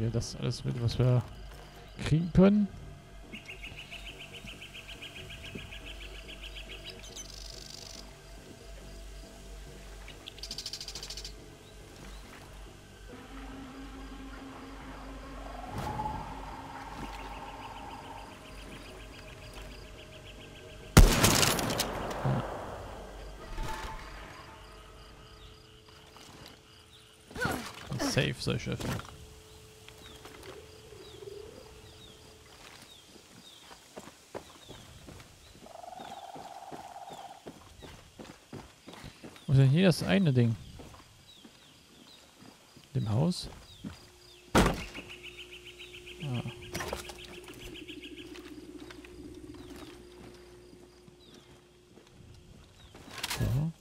wir das alles mit, was wir kriegen können. Safe soll ich öffnen. Wo ist denn hier das eine Ding? Dem Haus? Ah. So.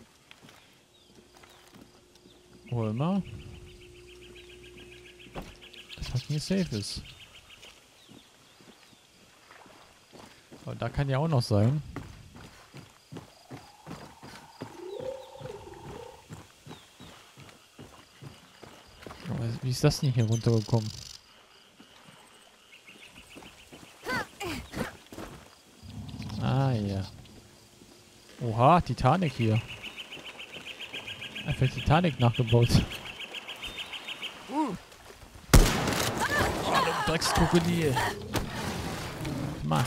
Wo immer. Was hier safe ist. Aber da kann ja auch noch sein. Aber wie ist das denn hier runtergekommen? Ah ja. Oha, Titanic hier. Einfach Titanic nachgebaut. Dreckskrokodil. Mann.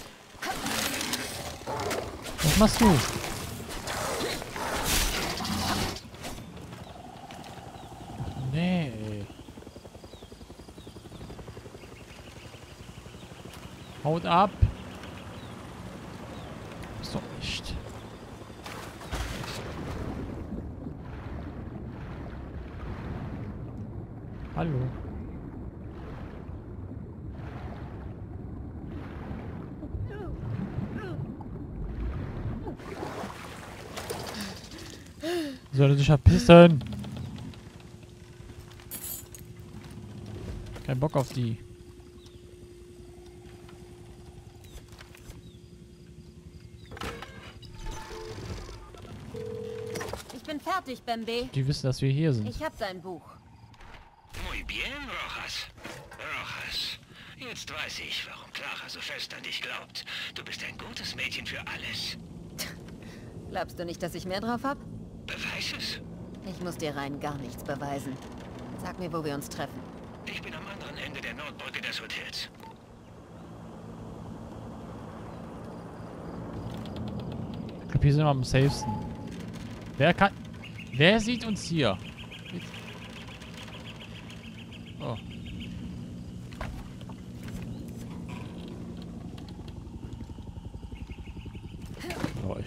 Was machst du? Nee. Haut ab. Ist doch nicht. Hallo. Soll er sich verpissen? Kein Bock auf die. Ich bin fertig, Bembe. Die wissen, dass wir hier sind. Ich hab dein Buch. Muy bien, Rojas. Rojas. Jetzt weiß ich, warum Clara so fest an dich glaubt. Du bist ein gutes Mädchen für alles. Glaubst du nicht, dass ich mehr drauf hab? Beweis es. Ich muss dir rein gar nichts beweisen. Sag mir, wo wir uns treffen. Ich bin am anderen Ende der Nordbrücke des Hotels. Ich glaube, hier sind wir am safesten. Wer sieht uns hier? Oh. Lol.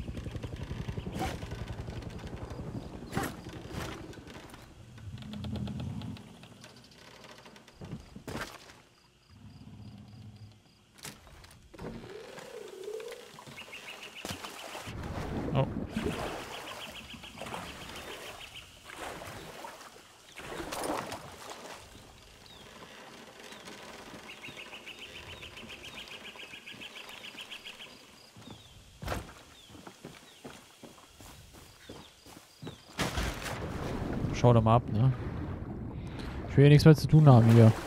Oh. Schau doch mal ab, ne? Ich will ja nichts mehr zu tun haben hier.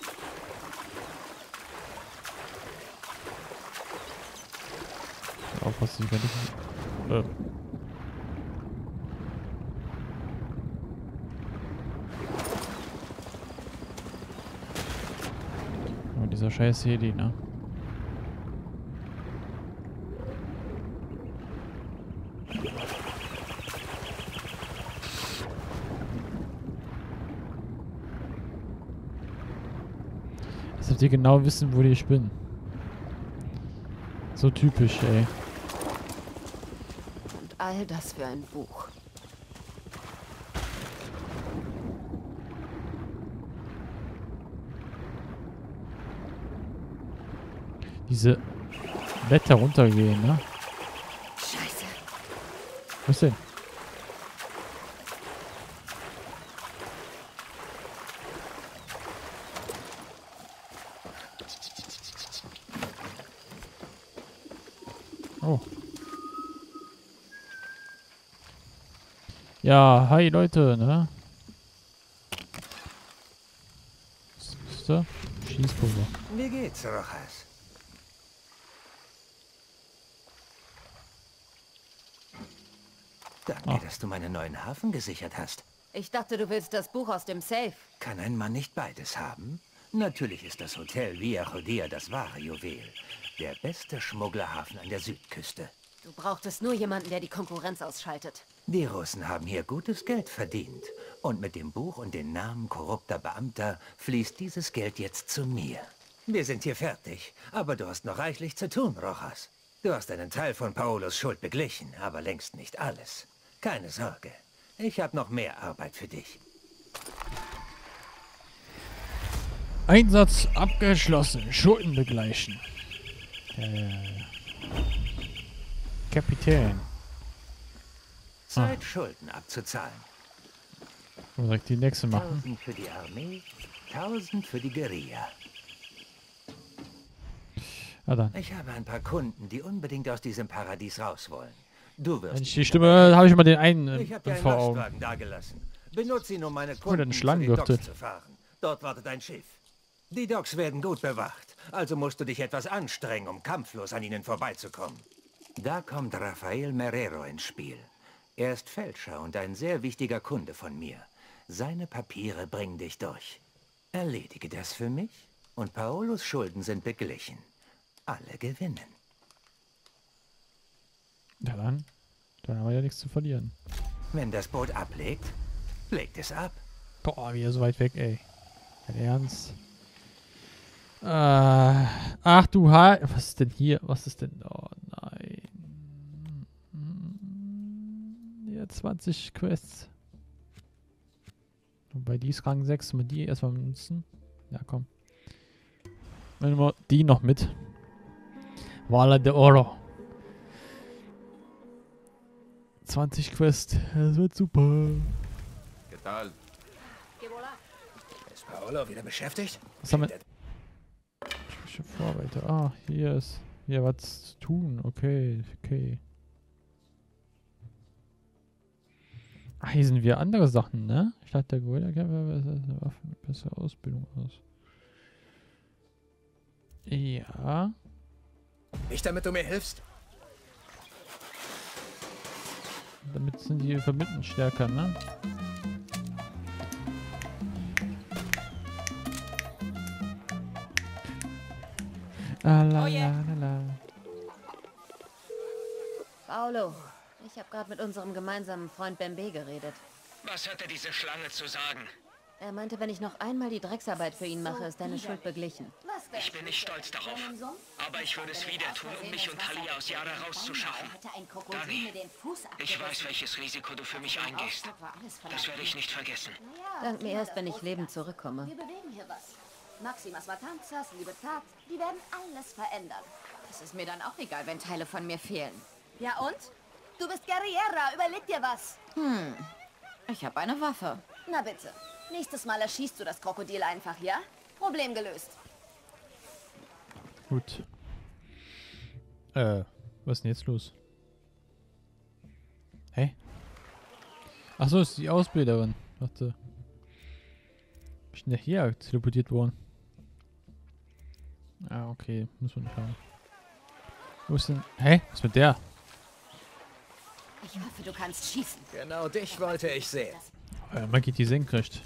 Aufpassen, wenn ich... Oh, dieser scheiß Heli, ne? Als ob die genau wissen, wo ich bin. So typisch, ey. Und all das für ein Buch. Diese Blätter runtergehen, ne? Scheiße. Was denn? Oh. Ja, hi Leute, ne? du? Schießpulver. Wie geht's, Rojas? Danke, dass du meinen neuen Hafen gesichert hast. Ich dachte, du willst das Buch aus dem Safe. Kann ein Mann nicht beides haben? Natürlich ist das Hotel Villa Judea das wahre Juwel. Der beste Schmugglerhafen an der Südküste. Du brauchtest nur jemanden, der die Konkurrenz ausschaltet. Die Russen haben hier gutes Geld verdient. Und mit dem Buch und den Namen korrupter Beamter fließt dieses Geld jetzt zu mir. Wir sind hier fertig, aber du hast noch reichlich zu tun, Rojas. Du hast einen Teil von Paolos Schuld beglichen, aber längst nicht alles. Keine Sorge, ich habe noch mehr Arbeit für dich. Einsatz abgeschlossen. Schulden begleichen. Kapitän. Zeit, Schulden abzuzahlen. Was soll ich die nächste machen? 1000 für die Armee, 1000 für die Guerilla. Ah, dann. Ich habe ein paar Kunden, die unbedingt aus diesem Paradies raus wollen. Du wirst... Wenn ich die Stimme, habe ich immer den einen Ich habe dir einen vor Augen. Lastwagen dagelassen. Benutze ihn, um meine mal, Kunden den zu den Schlangengürtel. Docks zu fahren. Dort wartet ein Schiff. Die Docks werden gut bewacht, also musst du dich etwas anstrengen, um kampflos an ihnen vorbeizukommen. Da kommt Rafael Marrero ins Spiel. Er ist Fälscher und ein sehr wichtiger Kunde von mir. Seine Papiere bringen dich durch. Erledige das für mich und Paolos Schulden sind beglichen. Alle gewinnen. Ja, dann haben wir ja nichts zu verlieren. Wenn das Boot ablegt, legt es ab. Boah, wieder so weit weg, ey. Dein Ernst? Ach du was ist denn hier? Was ist denn? Oh nein. Ja, 20 Quests. Und bei die ist Rang 6. Mal die erstmal benutzen. Ja, komm. Nehmen wir die noch mit. Vala de Oro. 20 Quests. Das wird super. ¿Qué tal? Ist Paolo wieder beschäftigt? Was haben wir? Vorarbeiter. Ah, hier ist. Hier was zu tun. Okay, okay. Ach, hier sind wir andere Sachen, ne? Ich dachte, der Guerilla-Kämpfer bessere Ausbildung aus. Ja. Nicht damit du mir hilfst? Damit sind die Vermitteln stärker, ne? Paolo, ich habe gerade mit unserem gemeinsamen Freund Bembe geredet. Was hatte diese Schlange zu sagen? Er meinte, wenn ich noch einmal die Drecksarbeit für ihn mache, ist deine Schuld beglichen. Ich bin nicht stolz darauf. Aber ich würde es wieder tun, um mich und Talia aus Yara rauszuschaffen. Dani, ich weiß, welches Risiko du für mich eingehst. Das werde ich nicht vergessen. Dank mir erst, wenn ich lebend zurückkomme. Wir bewegen hier was. Maximas Matanzas, liebe Tat, die werden alles verändern. Es ist mir dann auch egal, wenn Teile von mir fehlen. Ja und? Du bist Guerrillera, überleg dir was. Ich habe eine Waffe. Na bitte. Nächstes Mal erschießt du das Krokodil einfach, ja? Problem gelöst. Gut. Was ist denn jetzt los? Hä? Achso, ist die Ausbilderin. Warte. Ich bin ja hier teleportiert worden. Ah, okay. Muss man nicht haben. Wo ist denn? Hä? Was ist mit der? Ich hoffe, du kannst schießen. Genau dich wollte ich sehen. Man geht die senkrecht.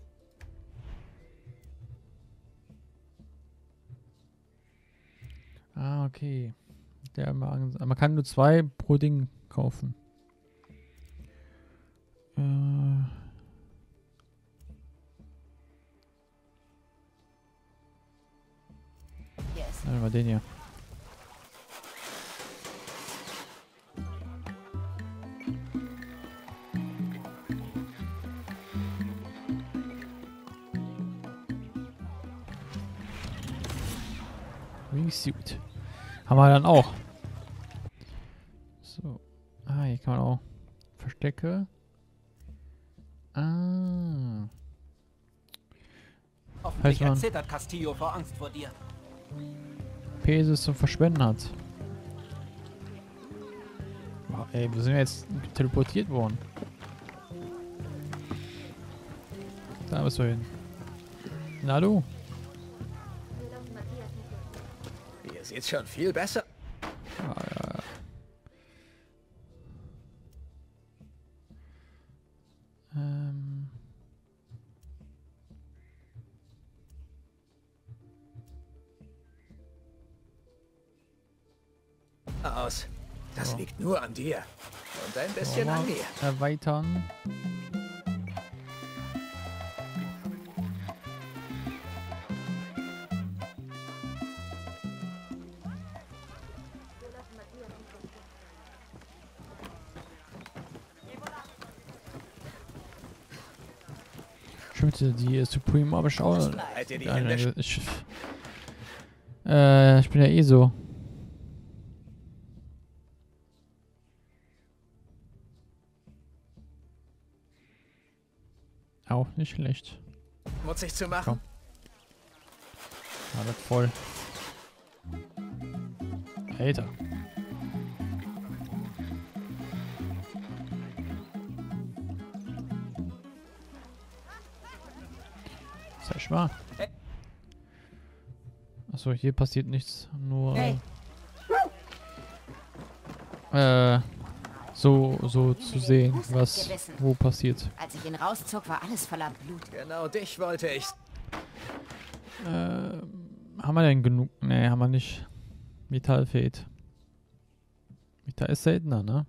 Ah, okay. Man kann nur 2 pro Ding kaufen. Yes. Nehmen wir den hier. Wingsuit. Haben wir dann auch. So. Ah, hier kann man auch Verstecke. Ah. Hoffentlich Heißt man- erzittert Castillo vor Angst vor dir. Pesis zum Verschwenden hat. Wow, ey, wo sind wir jetzt teleportiert worden? Da müssen wir hin. Na du? Hier sieht's schon viel besser. Aus. Das So. liegt nur an dir. Und ein bisschen an mir. Erweitern. Stimmt, die Supreme habe ich auch. Halt dir die Ja, Hände. ich bin ja eh so. Auch nicht schlecht. Schmutzig zu machen? War das voll. Alter. Sag ich mal. Achso, hier passiert nichts. Nur. Hey. So zu sehen, was wo passiert. Als ich ihn rauszog, war alles voller Blut. Genau dich wollte ich. Haben wir denn genug? Ne, haben wir nicht. Metall fehlt. Metall ist seltener, ne?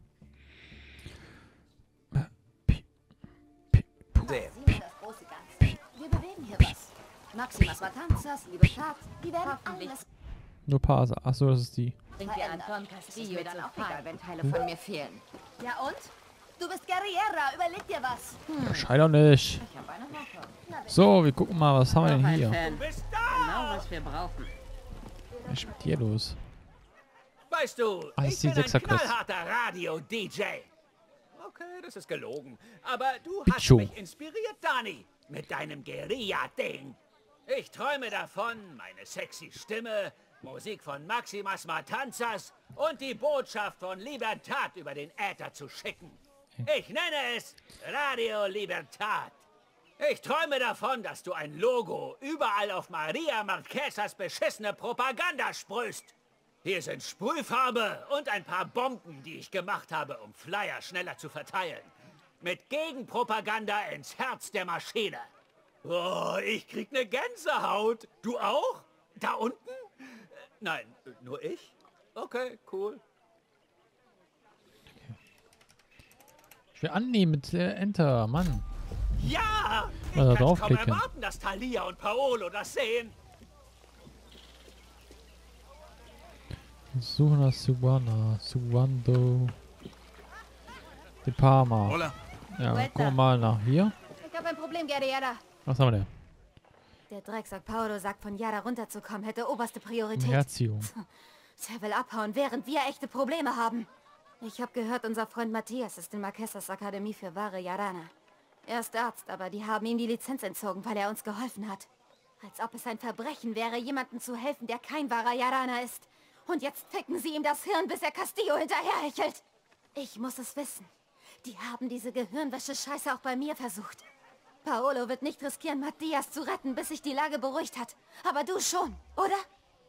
Sehen. Das große Ganze. Wir bewegen hier was. Maximas Vatanzas, Libertad, die werden alles Nur Parse. Achso, das ist die. Bringt dir Anton verändern. Castillo dann zu auch Fall, egal. wenn Teile von mir fehlen. Ja und? Du bist Guerriera, überleg dir was. Schrei doch nicht. Ich habe eine Waffe. So, wir gucken mal, was haben wir denn hier? Fan. Genau, was wir brauchen. Was ist mit dir los? Weißt du, Ah, das ich ist die bin ein 6er Quest. knallharter Radio-DJ. Okay, das ist gelogen. Aber du Pichu. hast mich inspiriert, Dani, mit deinem Guerilla-Ding. Ich träume davon, meine sexy Stimme, Musik von Maximas Matanzas und die Botschaft von Libertad über den Äther zu schicken. Ich nenne es Radio Libertad. Ich träume davon, dass du ein Logo überall auf Maria Marquesas beschissene Propaganda sprühst. Hier sind Sprühfarbe und ein paar Bomben, die ich gemacht habe, um Flyer schneller zu verteilen. Mit Gegenpropaganda ins Herz der Maschine. Oh, ich krieg ne Gänsehaut. Du auch? Da unten? Nein, nur ich? Okay, cool. Ich will annehmen mit Enter, Mann. Ja! Ich Mal da kann's kaum draufklicken. erwarten, dass Thalia und Paolo das sehen. Suche nach Suwando. De Parma. Hola. Ja, gucken wir mal nach hier. Ich habe ein Problem, Guerriera. Was haben wir denn? Der Drecksack Paolo sagt, von Yara runterzukommen, hätte oberste Priorität. Herziehung. Der will abhauen, während wir echte Probleme haben. Ich habe gehört, unser Freund Matthias ist in Marquesas Akademie für wahre Yarana. Er ist Arzt, aber die haben ihm die Lizenz entzogen, weil er uns geholfen hat. Als ob es ein Verbrechen wäre, jemandem zu helfen, der kein wahrer Yarana ist. Und jetzt ficken sie ihm das Hirn, bis er Castillo hinterherhechelt. Ich muss es wissen. Die haben diese Gehirnwäsche-Scheiße auch bei mir versucht. Paolo wird nicht riskieren, Matthias zu retten, bis sich die Lage beruhigt hat. Aber du schon, oder?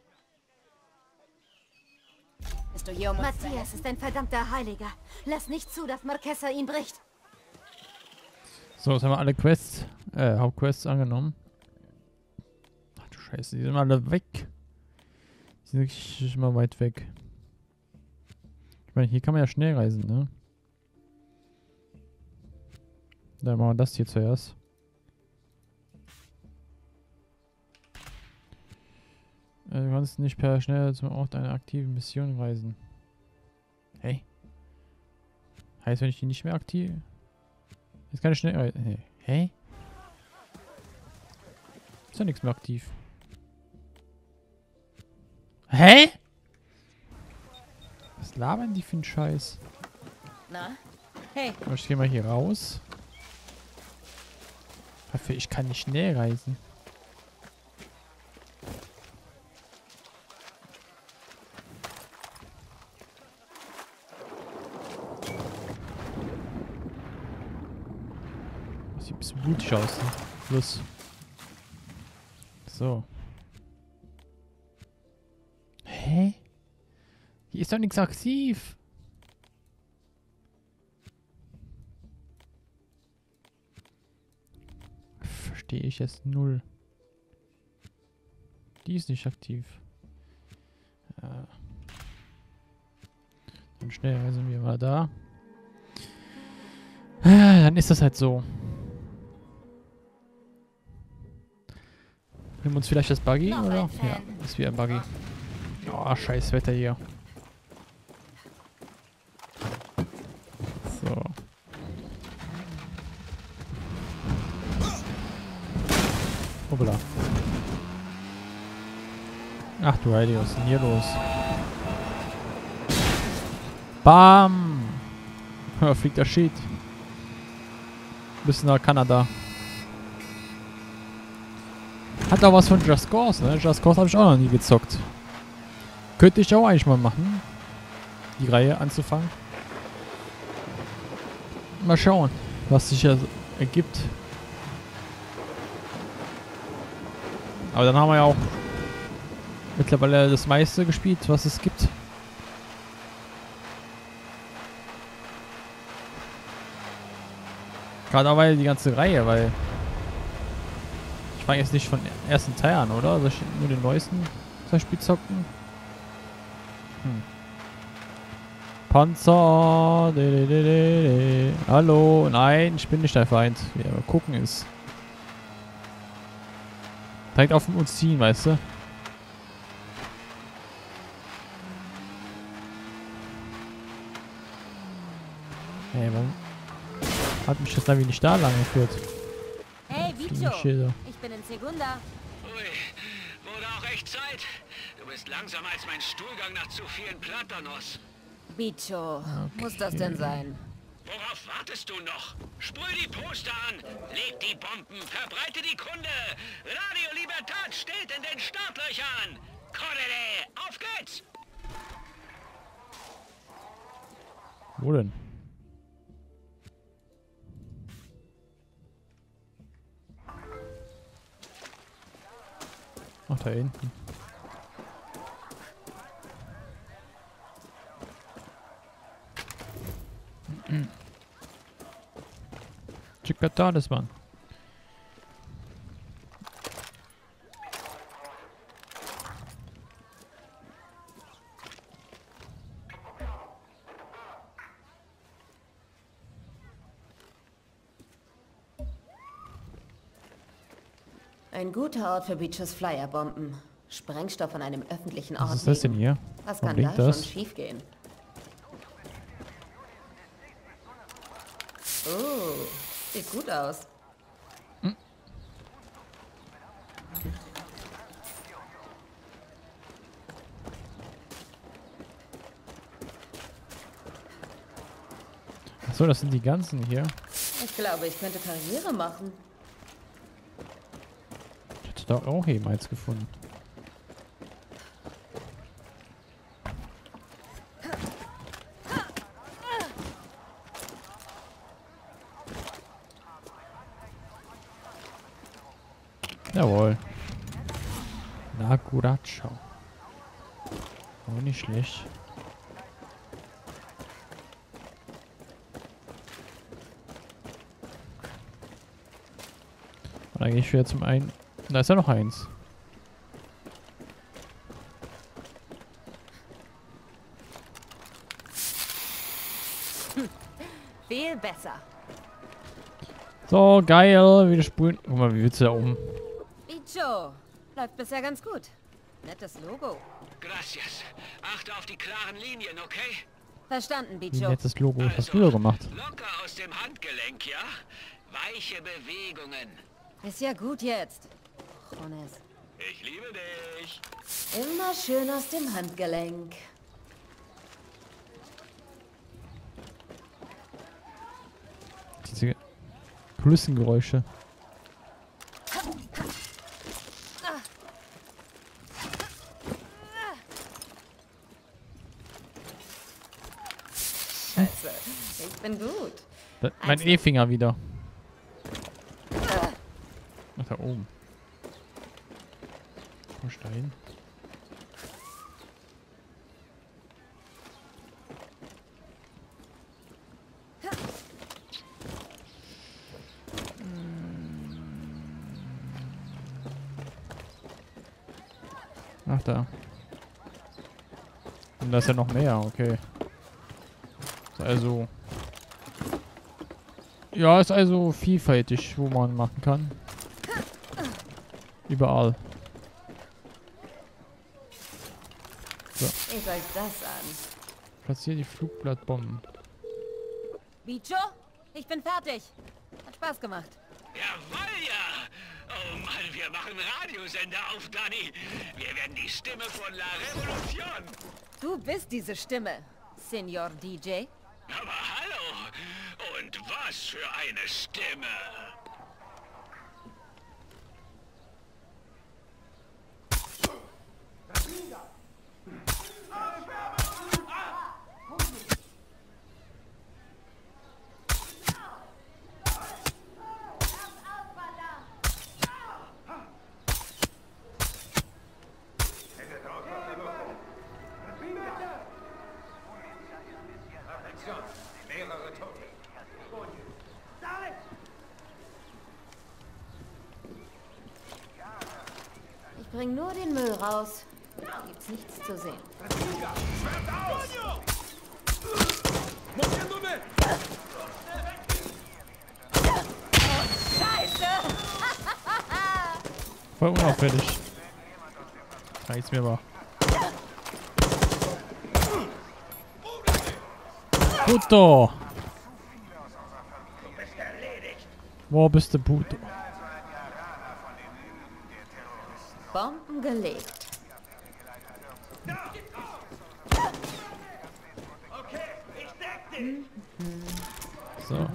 Bist du hier, um uns zu Matthias ist ein verdammter Heiliger. Lass nicht zu, dass Marquesa ihn bricht. So, jetzt haben wir alle Quests, Hauptquests angenommen. Ach du Scheiße, die sind alle weg. Die sind richtig immer weit weg. Ich meine, hier kann man ja schnell reisen, ne? Dann machen wir das hier zuerst. Du kannst nicht per schnell zum Ort einer aktiven Mission reisen. Hey. Heißt, wenn ich die nicht mehr aktiv... Jetzt kann ich schnell reisen. Hey. Hey? Ist ja nichts mehr aktiv. Hä? Was labern die für einen Scheiß? Na? Hey. Ich gehe mal hier raus. Dafür, ich kann nicht schnell reisen. Das sieht ein bisschen blutig aus. Ne? Plus. So. Hä? Hä? Hier ist doch nichts aktiv. Verstehe ich jetzt null. Die ist nicht aktiv. Ja. Dann schnell sind wir mal da. Dann ist das halt so. Nehmen wir uns vielleicht das Buggy, Noch oder? ein Fan. Ja, ist wie ein Buggy. Oh, scheiß Wetter hier. So. Hoppla. Ach du Heilige, was ist denn hier los? Bam! Da fliegt der Shit. Bis nach Kanada. Hat auch was von Just Cause, ne? Just Cause habe ich auch noch nie gezockt. Könnte ich auch eigentlich mal machen. Die Reihe anzufangen. Mal schauen, was sich ja ergibt. Aber dann haben wir ja auch mittlerweile das meiste gespielt, was es gibt. Gerade auch die ganze Reihe, weil ich fange jetzt nicht von ersten Teil an, oder? Soll ich nur den neuesten zum Beispiel zocken? Panzer. Hallo. Nein, ich bin nicht dein Feind. Wie er mal gucken ist. Direkt auf uns ziehen, weißt du? Hey, warum hat mich das Navi nicht da lang geführt? Hey, Die Bicho. Schilder. Ich bin in Segunda. Ui, wurde auch echt Zeit. Du bist langsamer als mein Stuhlgang nach zu vielen Platanos. Bicho, muss das denn sein? Worauf wartest du noch? Sprüh die Poster an, leg die Bomben, verbreite die Kunde. Radio Libertad steht in den Startlöchern. Correle, auf geht's! Wo denn? Ach, da hinten. Chica Talisman. Ein guter Ort für Bichos Flyerbomben. Sprengstoff an einem öffentlichen Ort. Was ist das denn liegen. hier? Was Warum kann da blinkt das? schon schiefgehen? Oh, sieht gut aus. Achso, das sind die ganzen hier. Ich glaube, ich könnte Karriere machen. Ich hatte da auch eben eins gefunden. Jawohl. Na gut, schau. Auch nicht schlecht. Und dann gehe ich wieder zum einen. Da ist ja noch eins. Viel besser. So, geil. Wieder sprühen. Guck mal, wie willst du da oben? Bicho, läuft bisher ganz gut. Nettes Logo. Gracias. Achte auf die klaren Linien, okay? Verstanden, Wie Bicho. nettes Logo. Was hast du da gemacht? Locker aus dem Handgelenk, ja? Weiche Bewegungen. Ist ja gut jetzt. Jones. Ich liebe dich. Immer schön aus dem Handgelenk. Diese Kulissengeräusche. Scheiße, ich bin gut. Mein E-Finger wieder. Ach, da oben. Stein. Ach, da. Und da ist ja noch mehr, okay. Ist also... Ja, ist also vielfältig, wo man machen kann. Überall. So. Seht euch das an. Platziere die Flugblattbomben. Bicho, ich bin fertig. Hat Spaß gemacht. Jawohl, ja. Oh Mann, wir machen Radiosender auf, Danny. Wir werden die Stimme von La Revolution. Du bist diese Stimme, Senor DJ. Aber hallo. Und was für eine Stimme. Ich bring nur den Müll raus. Gibt's nichts zu sehen. Scheiße! Voll unauffällig. Reicht's mir aber. Puto! Wo bist du, Puto? Bomben gelegt. So.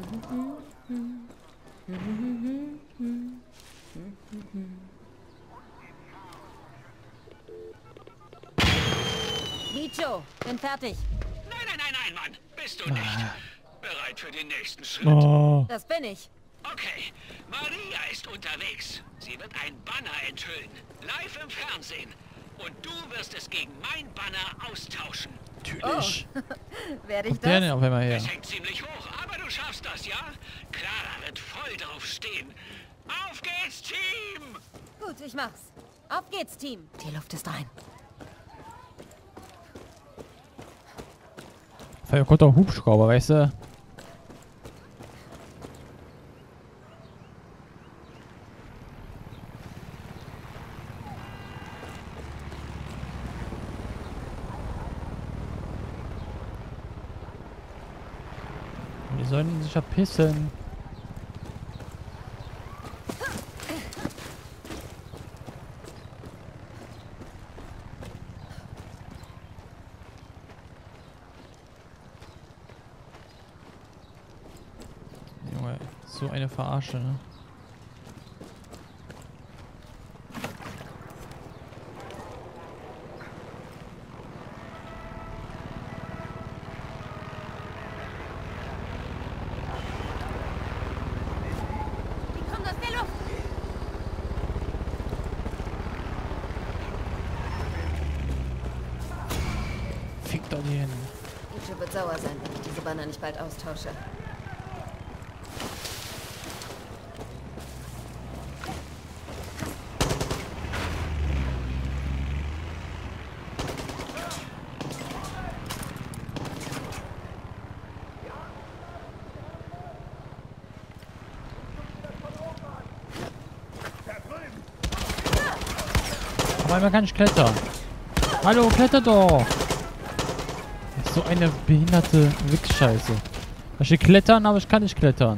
Bicho, bin fertig. Nein, Mann. Bist du nicht. Bereit für den nächsten Schritt? Oh. Das bin ich. Okay, Maria ist unterwegs. Sie wird ein Banner enthüllen. Live im Fernsehen. Und du wirst es gegen mein Banner austauschen. Natürlich. Werde ich Kommt der denn das? auf einmal her? Es hängt ziemlich hoch, aber du schaffst das, ja? Clara wird voll drauf stehen. Auf geht's, Team! Gut, ich mach's. Auf geht's, Team. Die Luft ist rein. Vielleicht kommt auch Hubschrauber, weißt du? Die sollen sich verpissen. Junge, so eine Verarsche, ne? Die kommen aus der Luft. Fick doch die hin. Bicho wird sauer sein, wenn ich diese Banner nicht bald austausche. Auf einmal kann ich klettern. Hallo, kletter doch! Das ist so eine behinderte Wichsscheiße. Ich will klettern, aber ich kann nicht klettern.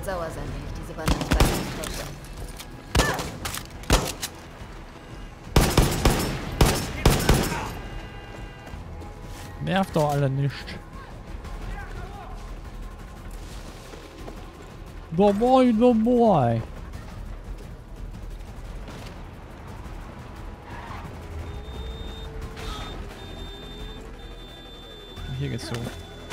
wird sauer sein, wenn ich diese Banane nicht bald austausche. Nervt doch alle nicht. Dabei. Hier geht's so.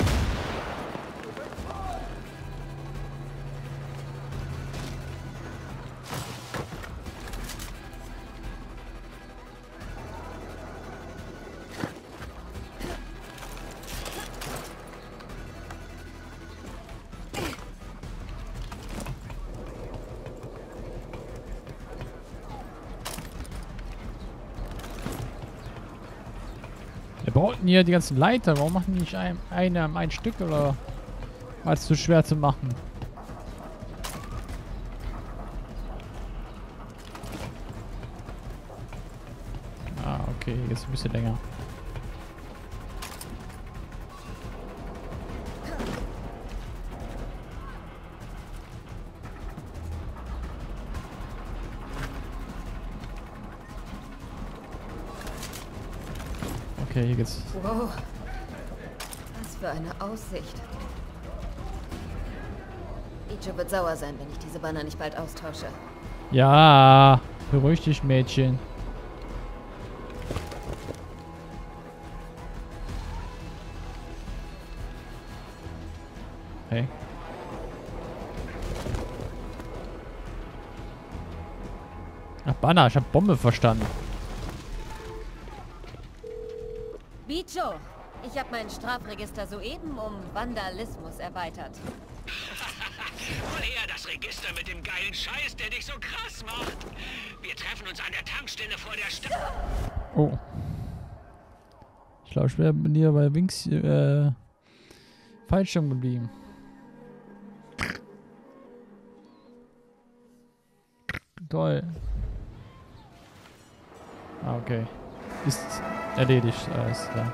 Wir brauchten hier die ganzen Leiter. Warum machen die nicht eine am ein Stück oder war es zu schwer zu machen? Ah, okay, jetzt ein bisschen länger. Okay, hier geht's. Wow. Was für eine Aussicht. Ichigo wird sauer sein, wenn ich diese Banner nicht bald austausche. Ja, beruhig dich, Mädchen. Hey. Ach, Banner, ich hab Bombe verstanden. Bicho, ich habe mein Strafregister soeben um Vandalismus erweitert. Wohl eher das Register mit dem geilen Scheiß, der dich so krass macht. Wir treffen uns an der Tankstelle vor der Stadt. Oh. Ich glaube, ich wäre hier bei Wings falsch geblieben. Toll. Ah, okay. Ist erledigt, alles klar.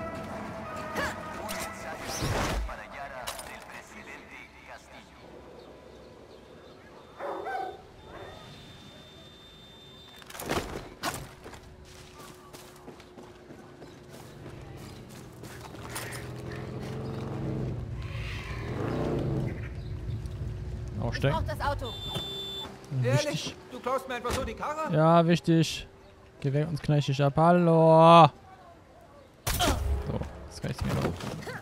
Ich Aufsteigen. brauch das Auto. Ehrlich? Du klaust mir einfach so die Karre? Ja, wichtig. Geh weg und kneich dich ab. Hallo. So, das kann ich mir noch.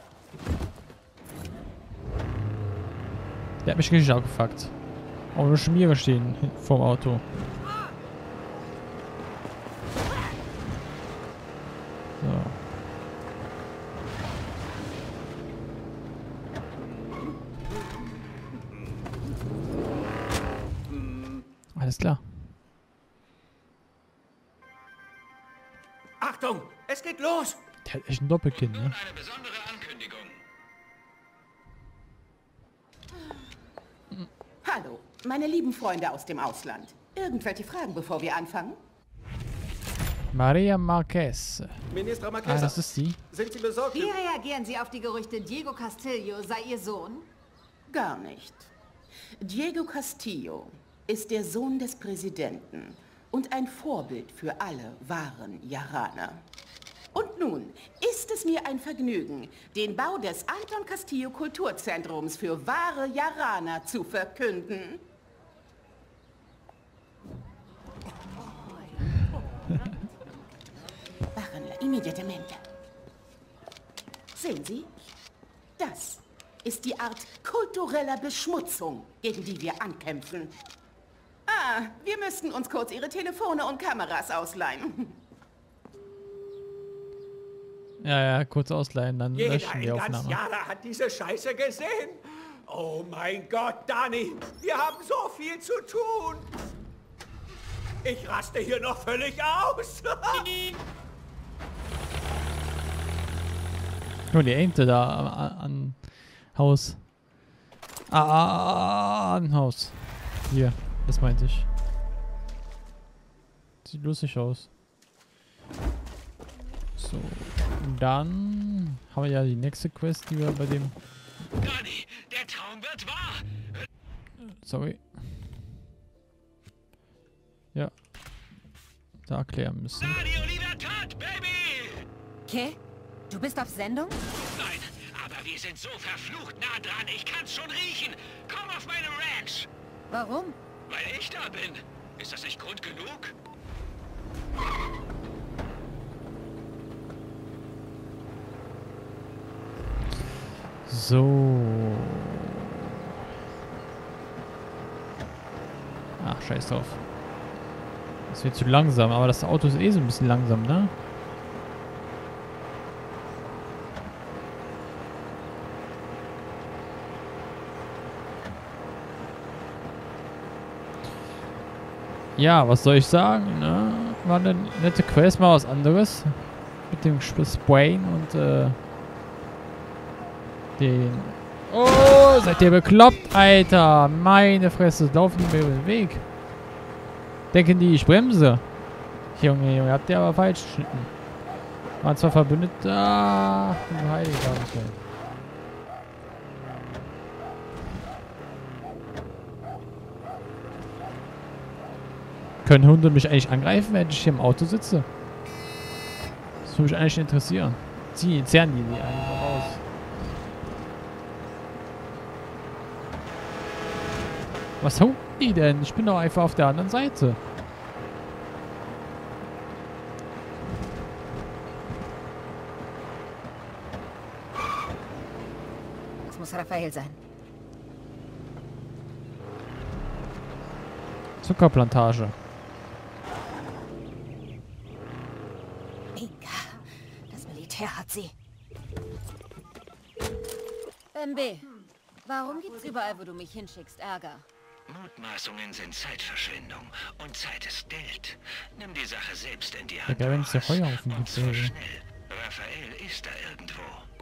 Der hat mich richtig abgefuckt. Auch nur Schmiere stehen vorm Auto. So. Alles klar. Achtung, es geht los! Der hat echt ein Doppelkinn, ne? Eine besondere Ankündigung. Hallo, meine lieben Freunde aus dem Ausland. Irgendwelche Fragen, bevor wir anfangen? Maria Marquez. Minister Ah, Marquesa, das ist sie. sind Sie besorgt? Wie reagieren Sie auf die Gerüchte, Diego Castillo sei Ihr Sohn? Gar nicht. Diego Castillo ist der Sohn des Präsidenten und ein Vorbild für alle wahren Jaraner. Und nun ist es mir ein Vergnügen, den Bau des Anton Castillo Kulturzentrums für wahre Jaraner zu verkünden. Bájenla inmediatamente. Sehen Sie? Das ist die Art kultureller Beschmutzung, gegen die wir ankämpfen. Ah, wir müssten uns kurz Ihre Telefone und Kameras ausleihen. Ja, kurz ausleihen, dann Jeder löschen die in ganz Aufnahme. Jara hat diese Scheiße gesehen. Oh mein Gott, Dani, wir haben so viel zu tun. Ich raste hier noch völlig aus. Nur die Ente da an Haus. An Haus. Hier, das meinte ich. Sieht lustig aus. So, und dann haben wir ja die nächste Quest, die wir bei dem... Dani, der Traum wird wahr. Sorry. Ja. Da erklären müssen. Radio Libertad, Baby! Okay? Du bist auf Sendung? Nein, aber wir sind so verflucht nah dran. Ich kann's schon riechen. Komm auf meine Ranch. Warum? Weil ich da bin. Ist das nicht Grund genug? So. Ach, scheiß drauf. Das wird zu langsam, aber das Auto ist eh so ein bisschen langsam, ne? Ja, was soll ich sagen, ne? War eine nette Quest, mal was anderes. Mit dem Sprayen und, den... Oh, seid ihr bekloppt, Alter? Meine Fresse, laufen die mir über den Weg. Denken die, ich bremse. Junge, Junge, habt ihr aber falsch geschnitten. Waren zwar verbündet... Ah, du Heiliger. Können Hunde mich eigentlich angreifen, wenn ich hier im Auto sitze? Das würde mich eigentlich interessieren. Zerren die einfach raus. Was hauen die denn? Ich bin doch einfach auf der anderen Seite. Das muss Raphael sein. Zuckerplantage. Inga, das Militär hat sie. MB, warum gibt's überall, wo du mich hinschickst, Ärger? Mutmaßungen sind Zeitverschwendung und Zeit ist Geld. Nimm die Sache selbst in die Ja, Hand. wenn es der Rojas. Heuhaufen Und gibt, zwar ey. schnell. Raphael ist da irgendwo.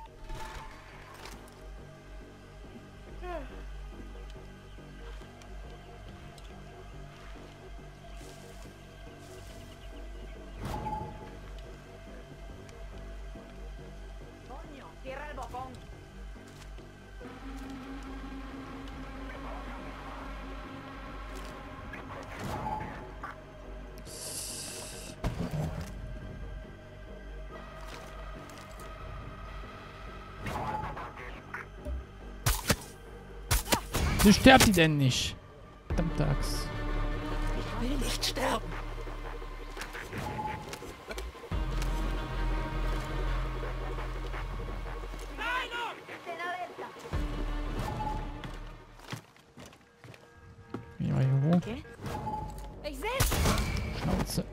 Wie sterbt die denn nicht? Verdammte Axt. Ich will nicht sterben. Ja, jo. Ich seh's! Schnauze.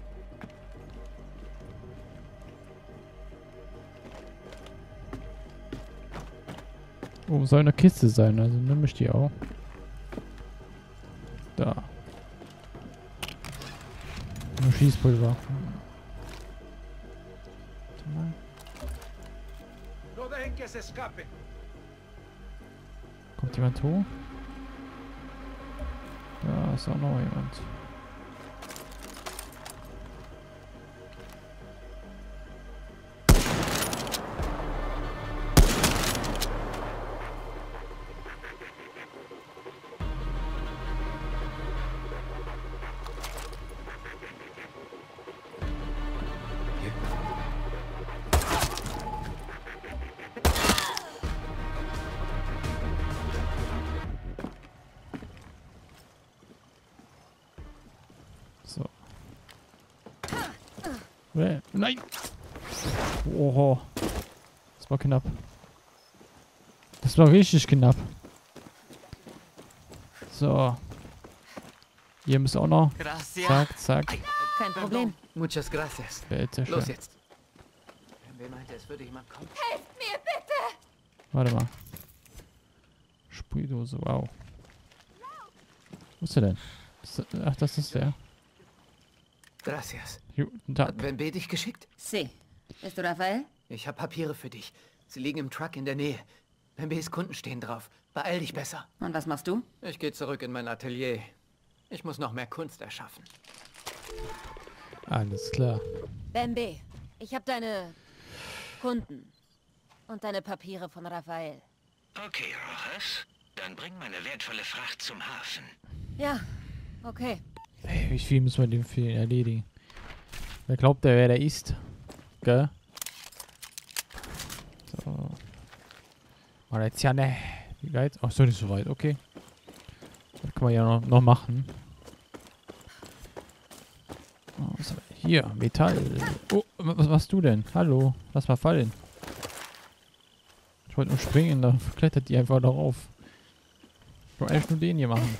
Oh, soll eine Kiste sein, also nehme ich die auch. Da. Nur Schießpulver. Warte mal. Kommt jemand hoch? Da ist auch noch jemand. So. Nein! Oho. Das war knapp. Das war richtig knapp. So. Ihr müsst auch noch. Gracias. Zack, zack. Kein Problem. Muchas gracias. Bitte schön. Los jetzt. Wer meinte, es würde jemand kommen? Helft mir, bitte! Warte mal. Sprühdose, wow. Wo ist der denn? Ach, das ist der. Gracias. Guten Tag. Hat Bembe dich geschickt? Sie. Bist du Raphael? Ich habe Papiere für dich. Sie liegen im Truck in der Nähe. Bembes Kunden stehen drauf. Beeil dich besser. Und was machst du? Ich gehe zurück in mein Atelier. Ich muss noch mehr Kunst erschaffen. Alles klar. Bembe, ich habe deine Kunden und deine Papiere von Raphael. Okay, Rojas. Dann bring meine wertvolle Fracht zum Hafen. Ja, okay. Ey, wie viel müssen wir dem für erledigen? Wer glaubt, wer der ist? Gell? So. Mal jetzt ja, ne. Wie weit? Ach so, nicht so weit, okay. Das kann man ja noch machen. Oh, was haben wir hier, Metall. Oh, was machst du denn? Hallo, lass mal fallen. Ich wollte nur springen, da klettert die einfach darauf. Ich wollte eigentlich nur den hier machen.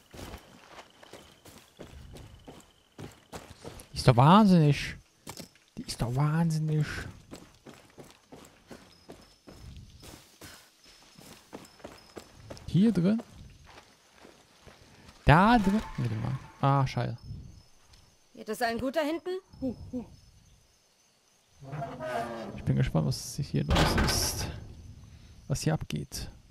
Die ist doch wahnsinnig. Die ist doch wahnsinnig. Hier drin? Da drin? Warte mal. Ah, scheiße. Geht es allen gut da hinten? Ich bin gespannt, was hier los ist. Was hier abgeht.